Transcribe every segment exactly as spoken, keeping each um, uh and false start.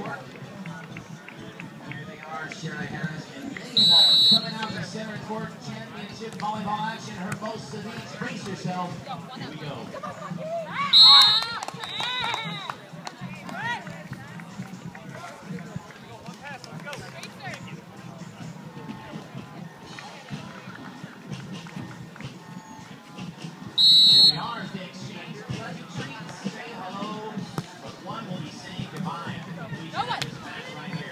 Shara Harris and Megan Wallace coming out to center court championship volleyball action. Her most of these. Brace yourself. Here we go. Here we are as they exchange pleasant treats. Say hello, but one will be saying goodbye. Please have this match right here.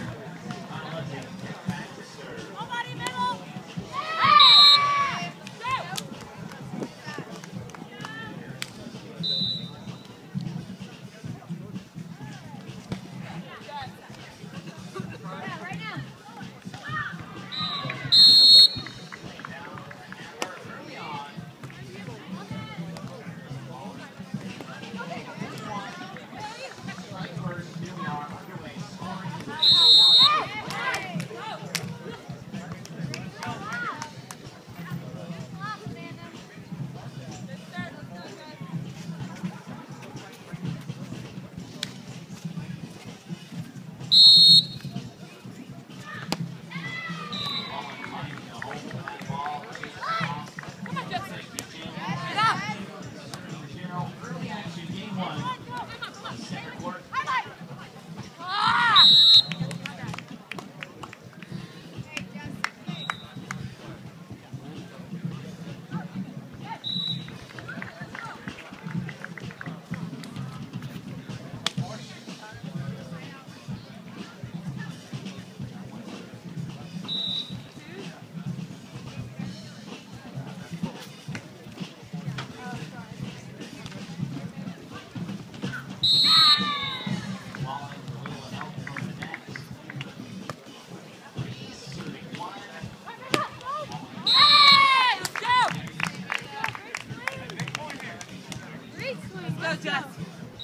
Jess.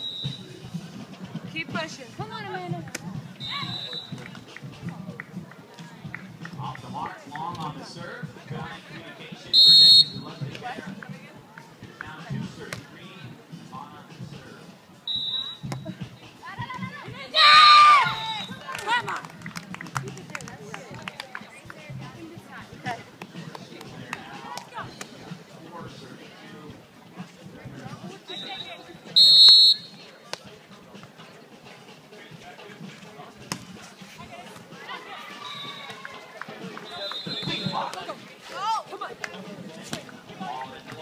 Keep pushing. Come on, Amanda. Off the mark, long on the serve. Good communication, protecting the left there. Now two thirty-three on the serve. Come on. Ball in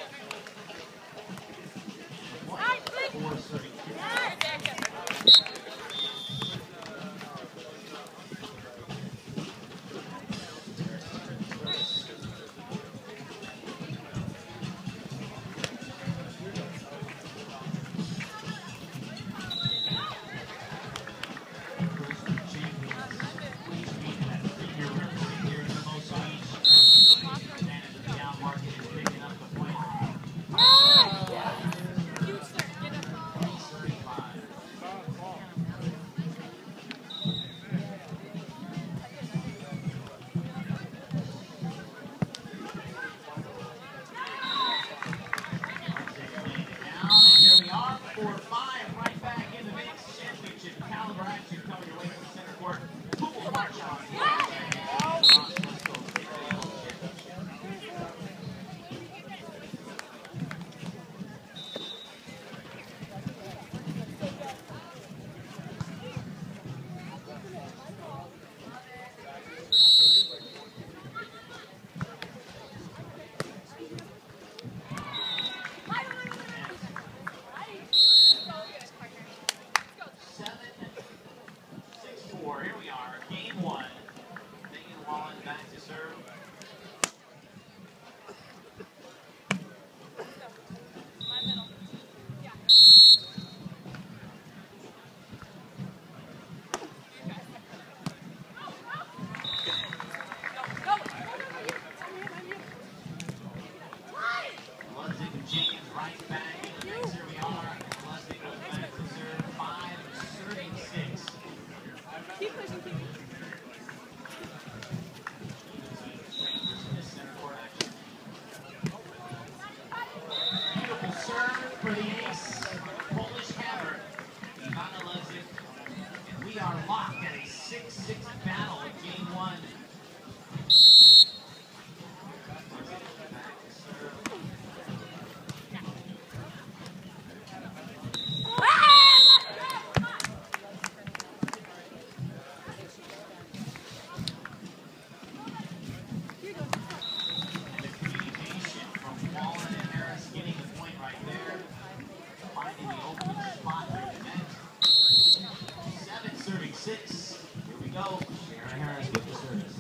are locked at a six six battle in game one. Six. Here we go. Sharon Harris with the service.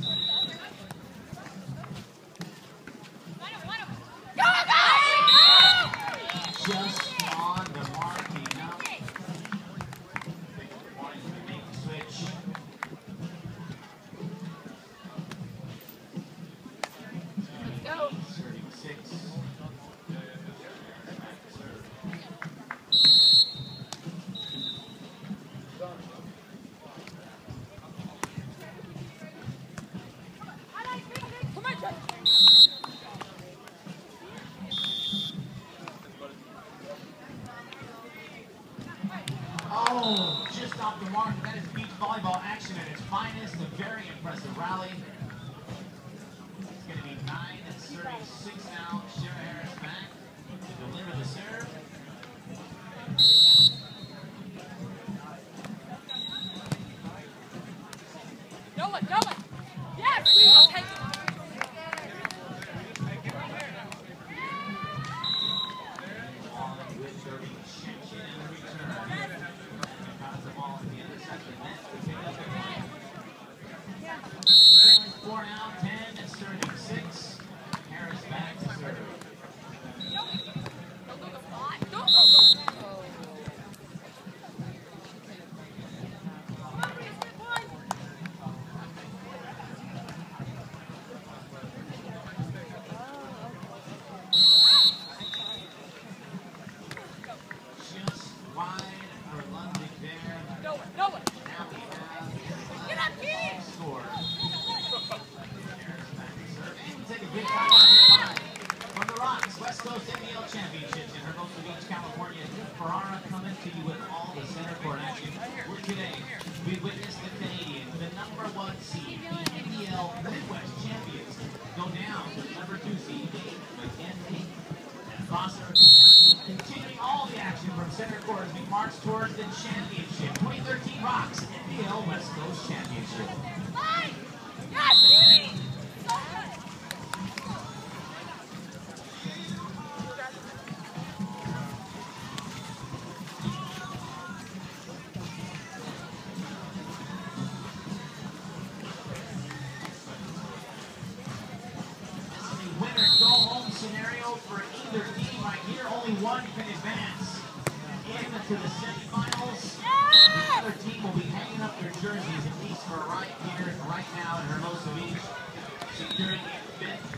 Just on the mark. Enough. Wanting to make the switch. Let's go. Serving six. Oh, just off the mark. That is beach volleyball action at its finest. A very impressive rally. It's going to be nine and serving six now. Shara Harris back to deliver the serve. Noah, Noah. Yes, we will take it. Four now, ten, and serving six. Harris back to serve. Just wide for Lundvik there. Noah, Noah. Now we have Get up, kid. score. Take a big time out here live from the Rocks, West Coast N B L Championships in Hermosa Beach, California. Nick Ferrara coming to you with all the center court action. Where today we witnessed the Canadians, the number one seed, the N B L Midwest champions, go down to the number two seed, McKenzie and Foster. Continuing all the action from center court as we march towards the championship. twenty thirteen Rocks N B L West Coast Championship. Yes, Billy. So good. Winner-go-home scenario for either team right here. Only one can advance into the semifinals. The other team will be hanging up their jerseys, at least for right here, right now in Hermosa Beach, securing a fifth